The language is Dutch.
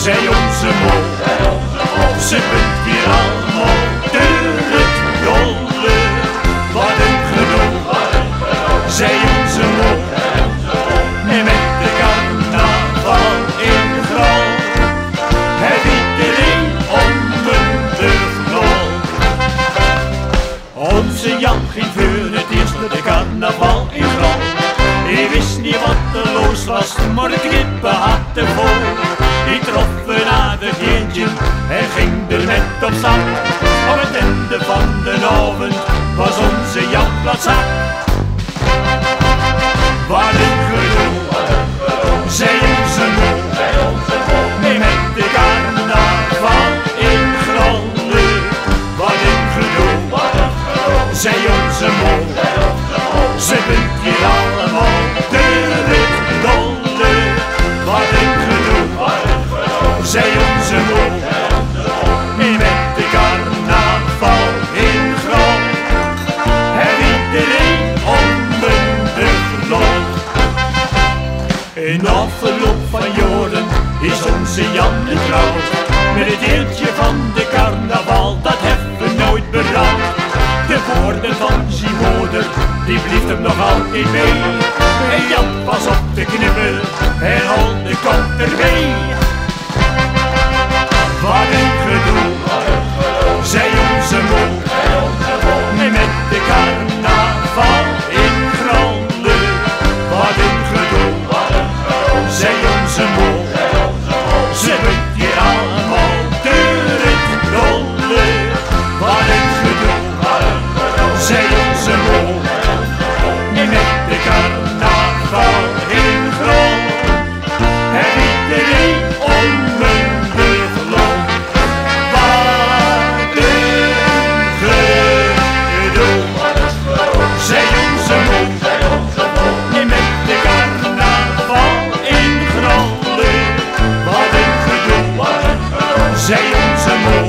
zij onze mol. Ze punt hier allemaal door het dolle. Wat een gedoe, zij onze mol. En met de carnaval in Grol heeft iedereen om de knol. Onze Jan ging voor het eerst naar de carnaval in Grol. Hij wist niet wat er los was, maar de kippen had te vol. Die trof een aardig eentje en ging er met op stap. Op het einde van de avond was onze Jan plat zat. Wat een gedoe, zij onze mol. Nee, met de carnaval in Grolle. Wat een gedoe, zij onze mol. Ze bent hier allemaal door het dolle. Wat een gedoe, zij onze mol. En met de carnaval in Grol heeft iedereen om de lol. In afloop van jaren is onze Jan getrouwd. Met het eertje van de carnaval, dat heeft we nooit berouwd. De woorden van zijn moeder, die blijft hem nog altijd mee. En Jan was op de knippel en al de kant erbij. Wat een gedoe, zij onze mol. Nee, met de carnaval in Grolle. Wat een gedoe, zij onze mol. Ze bent hier allemaal door het dolle. Wat een gedoe, zij onze mol. Nee, met de carnaval in Grol en iedereen om de lol. Wat een gedoe, zij onze mol. Nee, met de carnaval in Grolle. Wat een gedoe, zij onze mol.